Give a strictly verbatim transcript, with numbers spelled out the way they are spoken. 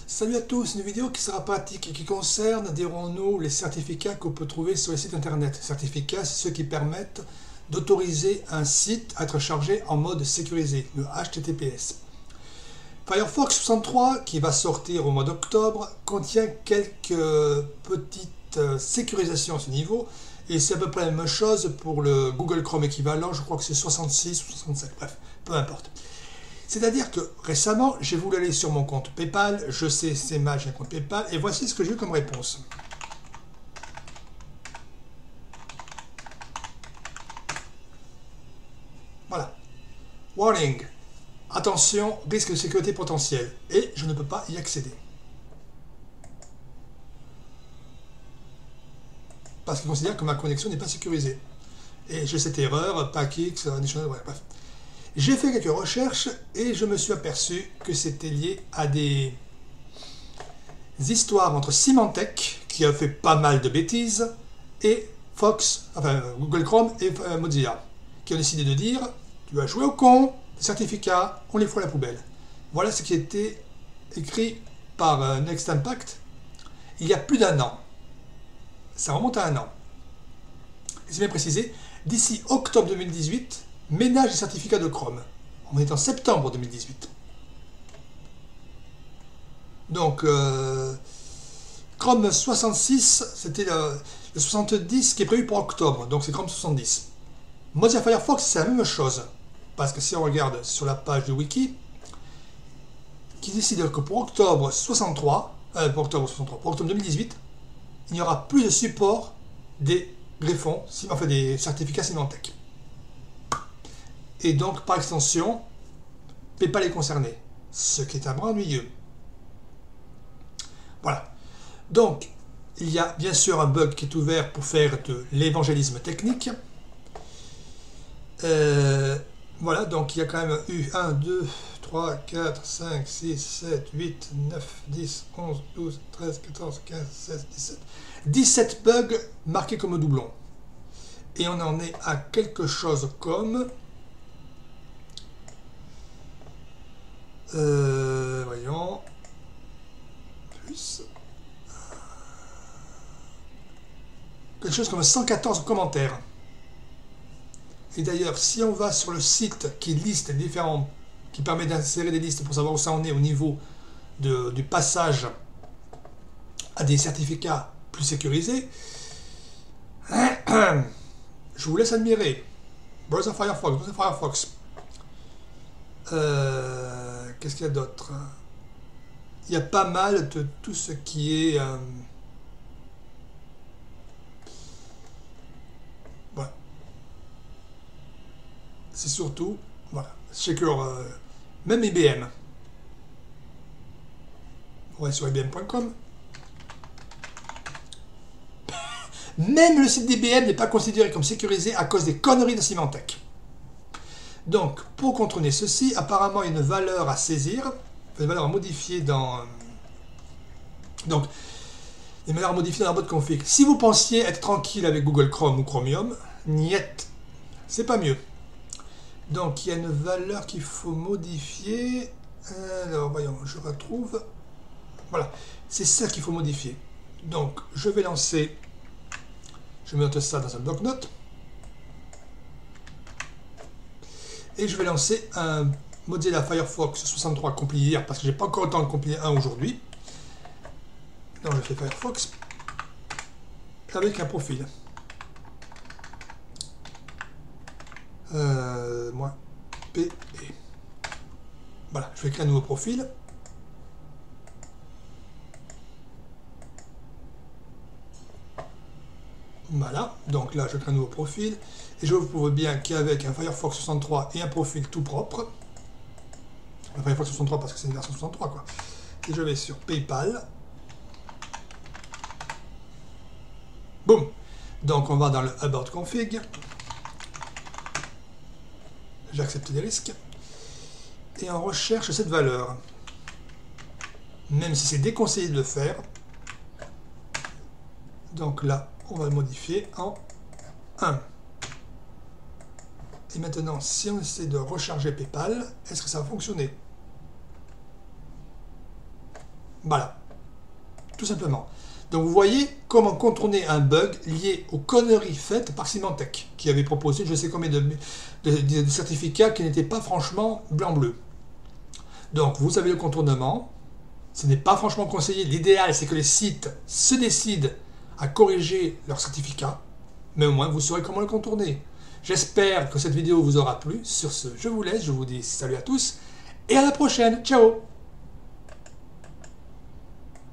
Salut à tous, une vidéo qui sera pratique et qui concerne, dirons-nous, les certificats qu'on peut trouver sur les sites internet. Certificats, c'est ceux qui permettent d'autoriser un site à être chargé en mode sécurisé, le H T T P S. Firefox soixante-trois, qui va sortir au mois d'octobre, contient quelques petites sécurisations à ce niveau, et c'est à peu près la même chose pour le Google Chrome équivalent, je crois que c'est soixante-six ou soixante-sept, bref, peu importe. C'est-à-dire que récemment, j'ai voulu aller sur mon compte PayPal, je sais c'est mal, j'ai un compte PayPal, et voici ce que j'ai eu comme réponse. Voilà. Warning. Attention, risque de sécurité potentiel. Et je ne peux pas y accéder. Parce qu'il considère que ma connexion n'est pas sécurisée. Et j'ai cette erreur, PackX, additional, bref. J'ai fait quelques recherches et je me suis aperçu que c'était lié à des histoires entre Symantec, qui a fait pas mal de bêtises, et Fox, enfin Google Chrome et Mozilla, qui ont décidé de dire « Tu as joué au con, les certificats, on les fout à la poubelle ». Voilà ce qui a été écrit par Next Impact il y a plus d'un an. Ça remonte à un an. Et c'est bien précisé, d'ici octobre deux mille dix-huit, ménage des certificats de Chrome. On est en septembre deux mille dix-huit. Donc, euh, Chrome soixante-six, c'était le, le soixante-dix qui est prévu pour octobre, donc c'est Chrome soixante-dix. Mozilla Firefox, c'est la même chose, parce que si on regarde sur la page du wiki, qui décide que pour octobre soixante-trois, euh, pour octobre soixante-trois, pour octobre deux mille dix-huit, il n'y aura plus de support des greffons, enfin des certificats Symantec. Et donc, par extension, PayPal est concerné, ce qui est un brin ennuyeux. Voilà. Donc, il y a bien sûr un bug qui est ouvert pour faire de l'évangélisme technique. Euh, voilà, donc il y a quand même eu un, deux, trois, quatre, cinq, six, sept, huit, neuf, dix, onze, douze, treize, quatorze, quinze, seize, dix-sept. dix-sept bugs marqués comme doublons. Et on en est à quelque chose comme... Euh, voyons, plus quelque chose comme cent quatorze commentaires. Et d'ailleurs, si on va sur le site qui liste les différents, qui permet d'insérer des listes pour savoir où ça en est au niveau de, du passage à des certificats plus sécurisés, je vous laisse admirer. Browser Firefox, Browser Firefox. Euh, Qu'est-ce qu'il y a d'autre? Il y a pas mal de tout ce qui est... Euh, voilà. C'est surtout... Voilà. Secure... Euh, même I B M. Ouais, sur I B M point com. Même le site d'I B M n'est pas considéré comme sécurisé à cause des conneries de Symantec. Donc, pour contourner ceci, apparemment, il y a une valeur à saisir, une valeur à modifier dans... Donc, une valeur à modifier dans la boîte config. Si vous pensiez être tranquille avec Google Chrome ou Chromium, niet, c'est pas mieux. Donc, il y a une valeur qu'il faut modifier. Alors, voyons, je retrouve. Voilà, c'est ça qu'il faut modifier. Donc, je vais lancer... Je vais mettre ça dans un bloc-notes. Et je vais lancer un Mozilla Firefox soixante-trois compilé hier parce que j'ai pas encore le temps de compiler un aujourd'hui. Donc je fais Firefox avec un profil. Euh, moi, P et. Voilà, je vais créer un nouveau profil. Voilà, donc là je crée un nouveau profil et je vous prouve bien qu'avec un Firefox soixante-trois et un profil tout propre, un Firefox soixante-trois parce que c'est une version soixante-trois quoi, et je vais sur PayPal, boum, donc on va dans le About Config, j'accepte les risques et on recherche cette valeur, même si c'est déconseillé de le faire, donc là on va le modifier en un. Et maintenant, si on essaie de recharger PayPal, est-ce que ça va fonctionner? Voilà, tout simplement. Donc vous voyez comment contourner un bug lié aux conneries faites par Symantec, qui avait proposé je sais combien de, de, de certificats qui n'étaient pas franchement blanc-bleu. Donc vous avez le contournement, ce n'est pas franchement conseillé, l'idéal c'est que les sites se décident à corriger leurs certificats, mais au moins vous saurez comment le contourner. J'espère que cette vidéo vous aura plu. Sur ce, je vous laisse, je vous dis salut à tous et à la prochaine. Ciao!